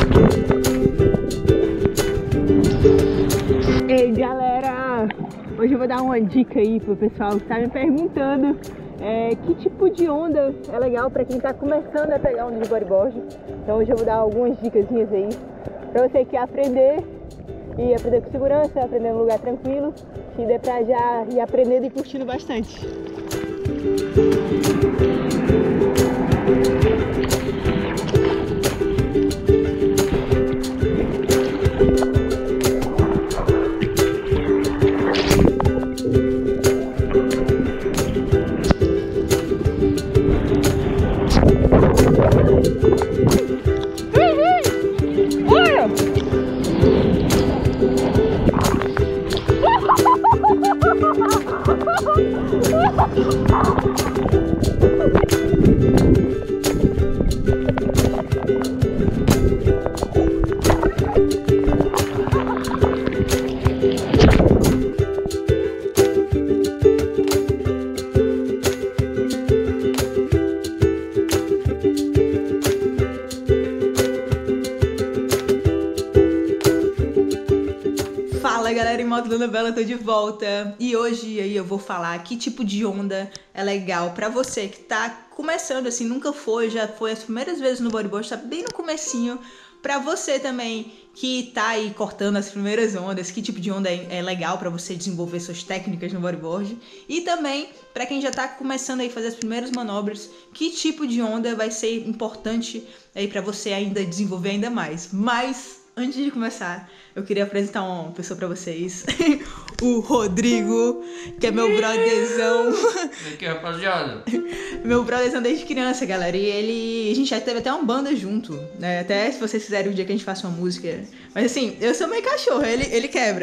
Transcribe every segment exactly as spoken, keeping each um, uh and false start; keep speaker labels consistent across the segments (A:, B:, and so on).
A: Ei galera, hoje eu vou dar uma dica aí pro pessoal que tá me perguntando é, que tipo de onda é legal pra quem tá começando a pegar onda de bodyboard. Então hoje eu vou dar algumas dicasinhas aí pra você que quer aprender e aprender com segurança, aprender num lugar tranquilo, que dê pra já ir aprendendo e curtindo bastante.
B: Fala galera, em moto Dona Bela, tô de volta e hoje aí eu vou falar que tipo de onda é legal pra você que tá começando assim, nunca foi, já foi as primeiras vezes no bodyboard, tá bem no comecinho. Pra você também que tá aí cortando as primeiras ondas, que tipo de onda é, é legal pra você desenvolver suas técnicas no bodyboard. E também pra quem já tá começando aí a fazer as primeiras manobras, que tipo de onda vai ser importante aí pra você ainda desenvolver ainda mais. Mas antes de começar, eu queria apresentar uma pessoa pra vocês. O Rodrigo, que é meu brotherzão.
C: E aqui, rapaziada?
B: Meu brotherzão desde criança, galera. E ele... a gente já teve até uma banda junto, né? Até se vocês quiserem um dia que a gente faça uma música. Mas assim, eu sou meio cachorro, ele, ele quebra.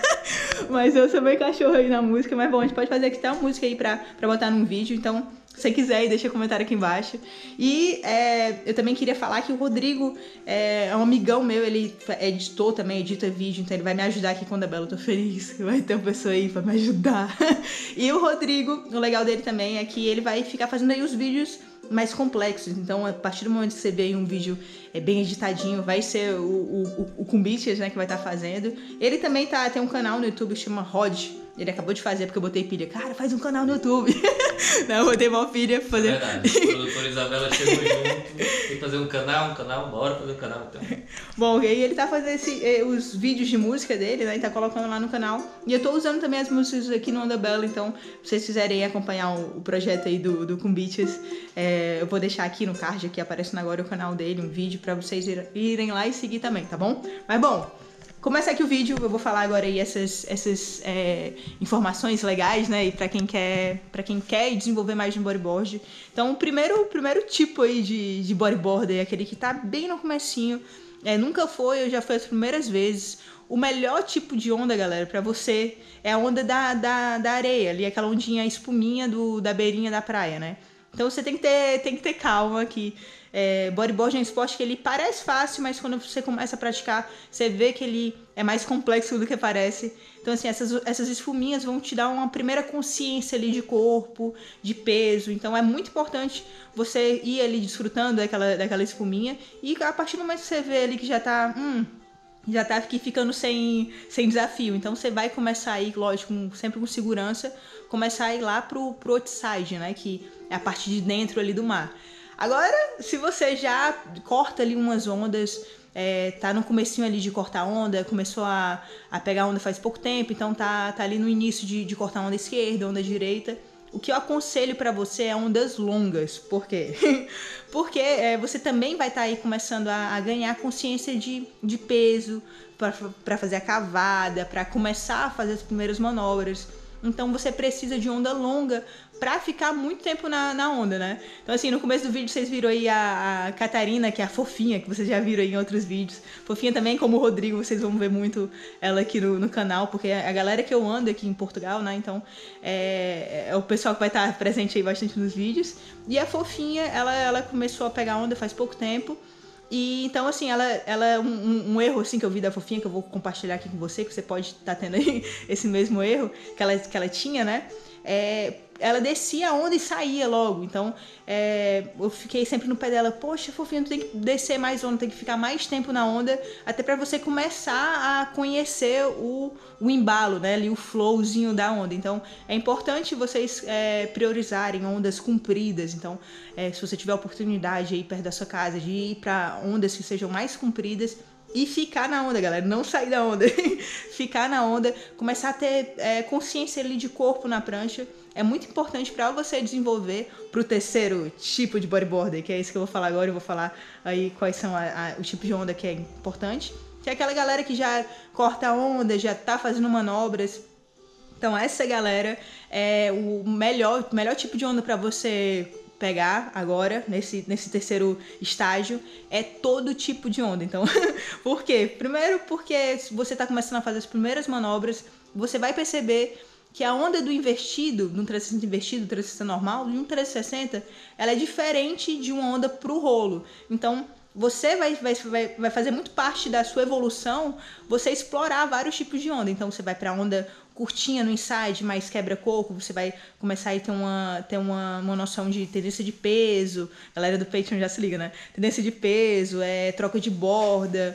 B: Mas eu sou meio cachorro aí na música. Mas bom, a gente pode fazer aqui até uma música aí pra, pra botar num vídeo. Então, se você quiser, deixa um comentário aqui embaixo. E é, eu também queria falar que o Rodrigo é, é um amigão meu, ele é editor também, edita vídeo, então ele vai me ajudar aqui quando a Bela, eu tô feliz que vai ter uma pessoa aí pra me ajudar. E o Rodrigo, o legal dele também é que ele vai ficar fazendo aí os vídeos mais complexos, então a partir do momento que você vê aí um vídeo é, bem editadinho, vai ser o, o, o Kumbitias, né, que vai estar tá fazendo. Ele também tá, tem um canal no YouTube que chama Rod. Ele acabou de fazer porque eu botei pilha. Cara, faz um canal no YouTube. Não, eu botei uma pilha pra fazer.
C: É verdade. A produtora Isabela chegou junto. Tem que fazer um canal, um canal, bora fazer um canal então.
B: Bom, e aí ele tá fazendo esse, eh, os vídeos de música dele, né? Ele tá colocando lá no canal. E eu tô usando também as músicas aqui no Onda Bela. Então, se vocês quiserem acompanhar o, o projeto aí do, do Kumbitias, é, eu vou deixar aqui no card, aqui aparecendo agora o canal dele, um vídeo pra vocês irem lá e seguir também, tá bom? Mas bom, começa aqui o vídeo, eu vou falar agora aí essas, essas é, informações legais, né, e pra quem quer, pra quem quer desenvolver mais no bodyboard. Então, o primeiro, o primeiro tipo aí de, de bodyboarder é aquele que tá bem no comecinho, é, nunca foi, eu já fui as primeiras vezes. O melhor tipo de onda, galera, pra você é a onda da, da, da areia, ali, aquela ondinha, a espuminha do, da beirinha da praia, né. Então você tem que ter, tem que ter calma aqui. É, bodyboard é um esporte que ele parece fácil, mas quando você começa a praticar, você vê que ele é mais complexo do que parece. Então assim, essas, essas esfuminhas vão te dar uma primeira consciência ali de corpo, de peso. Então é muito importante você ir ali desfrutando daquela, daquela esfuminha. E a partir do momento que você vê ali que já tá... Hum, já tá aqui ficando sem, sem desafio. Então você vai começar a ir, lógico, sempre com segurança, começar a ir lá pro, pro outside, né? Que é a parte de dentro ali do mar. Agora, se você já corta ali umas ondas, é, tá no comecinho ali de cortar onda, começou a, a pegar onda faz pouco tempo, então tá, tá ali no início de, de cortar onda esquerda, onda direita, o que eu aconselho pra você é ondas longas. Por quê? Porque é, você também vai estar tá aí começando a, a ganhar consciência de, de peso, para fazer a cavada, para começar a fazer as primeiras manobras. Então você precisa de onda longa pra ficar muito tempo na, na onda, né? Então assim, no começo do vídeo vocês viram aí a, a Catarina, que é a Fofinha, que vocês já viram aí em outros vídeos. Fofinha também, como o Rodrigo, vocês vão ver muito ela aqui no, no canal, porque é a galera que eu ando aqui em Portugal, né? Então é, é o pessoal que vai estar presente aí bastante nos vídeos. E a Fofinha, ela, ela começou a pegar onda faz pouco tempo. E então, assim, ela, ela um, um, um erro assim, que eu vi da Fofinha, que eu vou compartilhar aqui com você, que você pode estar tá tendo aí esse mesmo erro que ela, que ela tinha, né? é, ela descia a onda e saía logo. Então, é, eu fiquei sempre no pé dela, poxa, fofinho, tu tem que descer mais onda, tem que ficar mais tempo na onda, até pra você começar a conhecer o, o embalo, né, ali, o flowzinho da onda. Então, é importante vocês é, priorizarem ondas compridas. Então, é, se você tiver a oportunidade aí perto da sua casa de ir pra ondas que sejam mais compridas, e ficar na onda, galera, não sair da onda. Ficar na onda, começar a ter é, consciência ali de corpo na prancha. É muito importante para você desenvolver pro terceiro tipo de bodyboarder, que é isso que eu vou falar agora. Eu vou falar aí quais são a, a, o tipo de onda que é importante. Que é aquela galera que já corta a onda, já tá fazendo manobras. Então essa galera é o melhor, melhor tipo de onda para você pegar agora, nesse, nesse terceiro estágio, é todo tipo de onda. Então, por quê? Primeiro porque se você está começando a fazer as primeiras manobras, você vai perceber que a onda do invertido, do trezentos e sessenta invertido, do trezentos e sessenta normal, de um trezentos e sessenta, ela é diferente de uma onda pro rolo. Então, você vai, vai, vai fazer muito parte da sua evolução você explorar vários tipos de onda. Então, você vai para onda curtinha no inside, mais quebra-coco, você vai começar a ter, uma, ter uma, uma noção de tendência de peso. A galera do Patreon já se liga, né? Tendência de peso, é, troca de borda.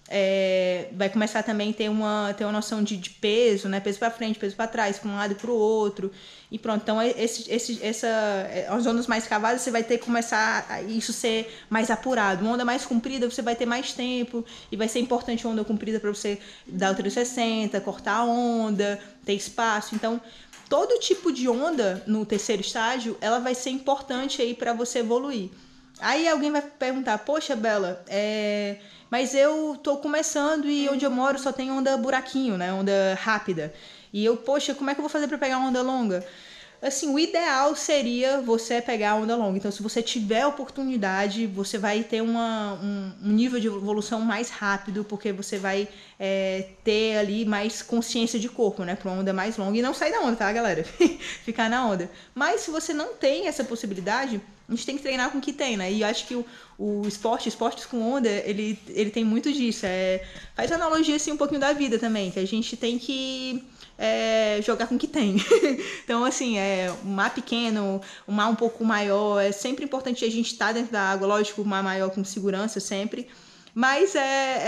B: É, vai começar também a ter uma, ter uma noção de, de peso, né? Peso para frente, peso para trás, para um lado e para o outro. E pronto, então esse, esse, essa, as ondas mais cavadas você vai ter que começar a isso ser mais apurado. Uma onda mais comprida você vai ter mais tempo e vai ser importante uma onda comprida para você dar o trezentos e sessenta, cortar a onda, ter espaço. Então, todo tipo de onda no terceiro estágio, ela vai ser importante aí para você evoluir. Aí alguém vai perguntar, poxa, Bela, é... mas eu tô começando e onde eu moro só tem onda buraquinho, né? Onda rápida. E eu, poxa, como é que eu vou fazer para pegar onda longa? Assim, o ideal seria você pegar a onda longa. Então, se você tiver oportunidade, você vai ter uma, um, um nível de evolução mais rápido, porque você vai é, ter ali mais consciência de corpo, né? Para uma onda mais longa. E não sair da onda, tá, galera? Ficar na onda. Mas se você não tem essa possibilidade, a gente tem que treinar com o que tem, né? E eu acho que o, o esporte, esportes com onda, ele, ele tem muito disso. É, faz analogia, assim, um pouquinho da vida também, que a gente tem que é, jogar com o que tem. Então, assim, é, um mar pequeno, um mar um pouco maior, é sempre importante a gente estar dentro da água, lógico, um mar maior com segurança sempre, mas é,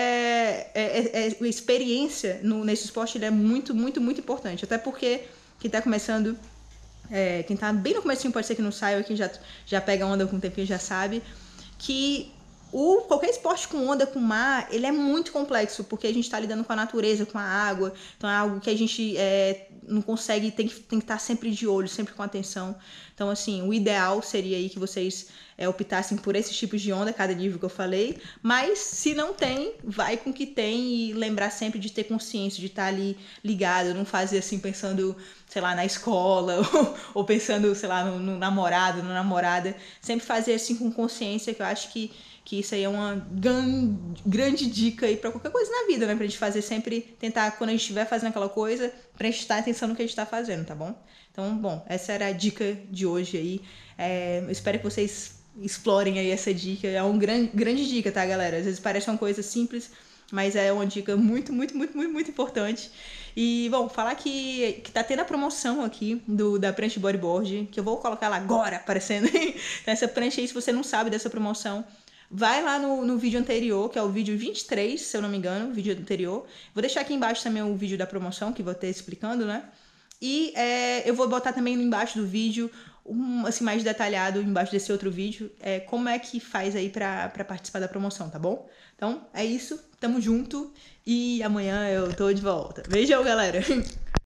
B: é, é, é, a experiência no, nesse esporte ele é muito, muito, muito importante, até porque quem tá começando... É, quem tá bem no comecinho pode ser que não saiba, quem já, já pega onda com o tempinho já sabe que o, qualquer esporte com onda, com mar, ele é muito complexo, porque a gente tá lidando com a natureza, com a água, então é algo que a gente é, não consegue, tem que, tem que estar sempre de olho, sempre com atenção. Então, assim, o ideal seria aí que vocês é, optassem por esses tipos de onda, cada nível que eu falei, mas se não tem, vai com o que tem e lembrar sempre de ter consciência, de estar ali ligado, não fazer assim pensando, sei lá, na escola, ou, ou pensando, sei lá, no, no namorado, na namorada, sempre fazer assim com consciência, que eu acho que que isso aí é uma gran, grande dica aí pra qualquer coisa na vida, né? Pra gente fazer sempre, tentar, quando a gente estiver fazendo aquela coisa, prestar atenção no que a gente tá fazendo, tá bom? Então, bom, essa era a dica de hoje aí. É, eu espero que vocês explorem aí essa dica. É uma grande, grande dica, tá, galera? Às vezes parece uma coisa simples, mas é uma dica muito, muito, muito, muito, muito importante. E, bom, falar que, que tá tendo a promoção aqui do, da prancha de bodyboard, que eu vou colocar ela agora aparecendo. Então, essa prancha aí, se você não sabe dessa promoção, vai lá no, no vídeo anterior, que é o vídeo vinte e três, se eu não me engano, o vídeo anterior. Vou deixar aqui embaixo também o vídeo da promoção, que vou ter explicando, né? E é, eu vou botar também embaixo do vídeo, um, assim, mais detalhado, embaixo desse outro vídeo, é, como é que faz aí pra, pra participar da promoção, tá bom? Então, é isso, tamo junto e amanhã eu tô de volta. Beijão, galera!